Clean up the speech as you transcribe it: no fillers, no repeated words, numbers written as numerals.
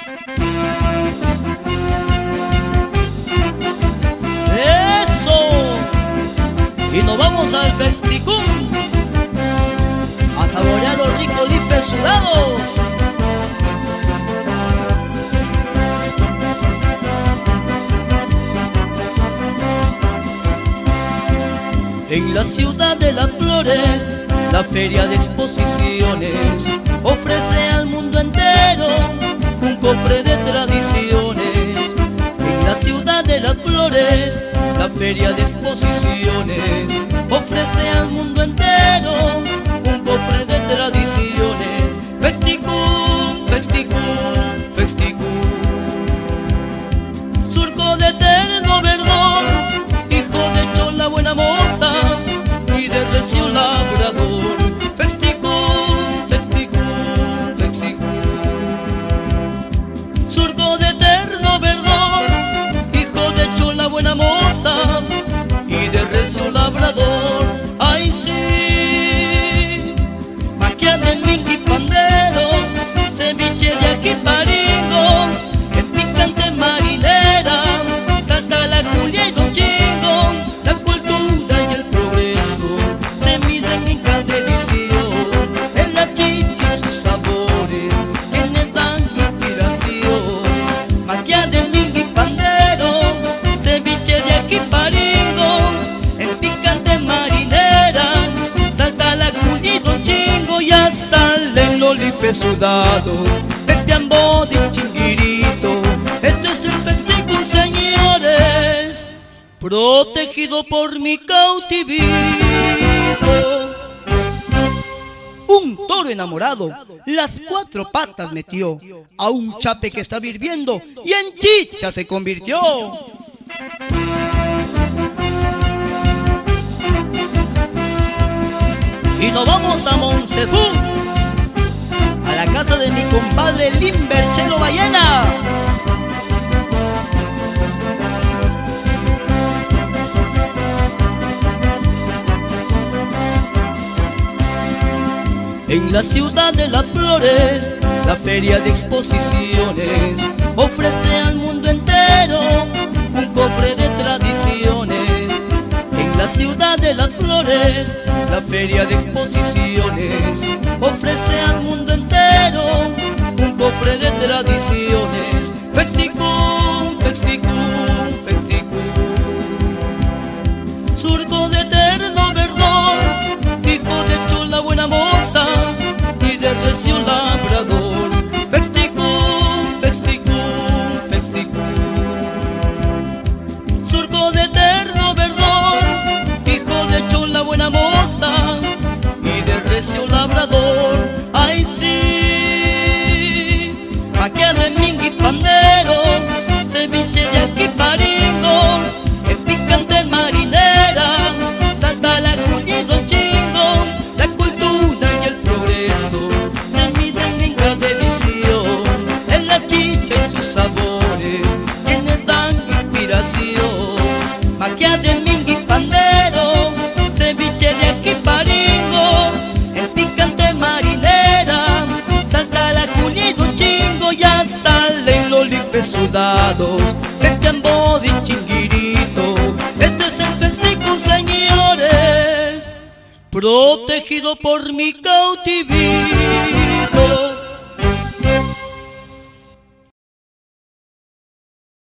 ¡Eso! Y nos vamos al Festicum a saborear los ricos lifes sudados. En la ciudad de las flores, la feria de exposiciones ofrece al mundo entero un cofre de tradiciones. En la ciudad de las flores, la feria de exposiciones ofrece al mundo entero un cofre de tradiciones. Festicum, festicum, festicum. Surco de eterno verdor, hijo de chola buena moza y de recio labrador. Festicum, festicum, festicum. Surco de eterno verdor, hijo de chola buena moza y de recio labrador. Ay sí, maquia de mingi pandero, ceviche de ajiparingo, el picante marinera, salta la culia y don chingo. La cultura y el progreso se miden en cada edición, en la chicha y sus sabores que le dan inspiración. Maquia de mingi pandero, ceviche de ajiparingo, el picante marinera, salta la culia y don chingo. Ya salen los lifes sudados, pepeambo de chinguirito. Este es el Festicum, señores, protegido por mi cautivismo. Un toro enamorado las cuatro patas metió a un chape que estaba hirviendo y en chicha se convirtió. Y nos vamos a Monsefú, a la casa de mi compadre Limber Chelo Ballena. En la ciudad de las flores, la feria de exposiciones ofrece al mundo entero un cofre de tradiciones. En la ciudad de las flores, la feria de exposiciones ofrece al mundo entero un cofre de tradiciones. Festicum, festicum, festicum. Surco de eterno verdor, hijo de chola buena moza y de recio labrador. Festicum, festicum, festicum. Surco de eterno verdor, hijo de chola buena moza y de recio labrador. Ay sí, maquia de mingi pandero, ceviche de ajiparingo, el picante marinera, salta la culia y don chingo. La cultura y el progreso se miden en cada edición, en la chicha y sus sabores que le dan inspiración. Maquia de mingi pandero, ceviche de ajiparingo, el picante marinera, salta la culia y don chingo. Ya salen los lifes sudados, pepeambo de chinguirito. Este es el Festicum, señores, protegido por mi cautivismo.